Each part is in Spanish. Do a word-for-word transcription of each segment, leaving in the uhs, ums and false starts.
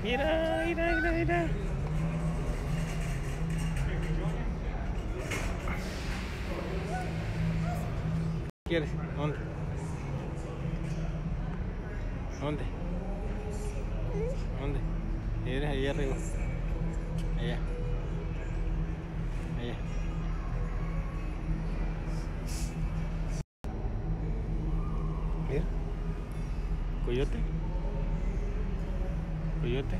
Mira, mira, mira, mira. ¿Qué quieres? ¿Dónde? ¿Dónde? ¿Dónde? Mira, ahí arriba. Allá. Allá. Mira. Coyote. Coyote.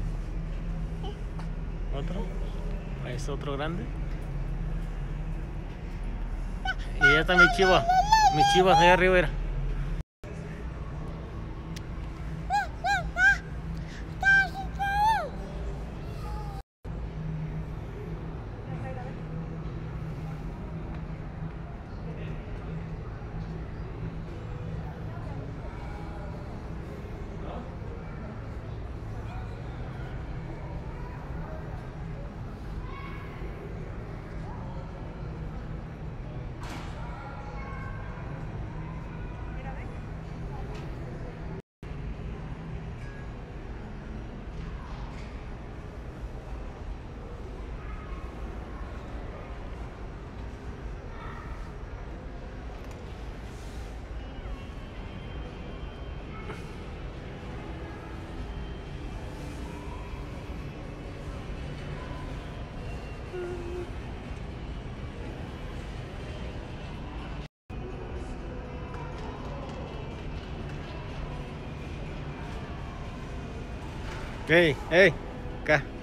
Otro. Ahí está otro grande. Y ya está mi chiva. Mis chivas allá arriba era. Hey, hey, acá.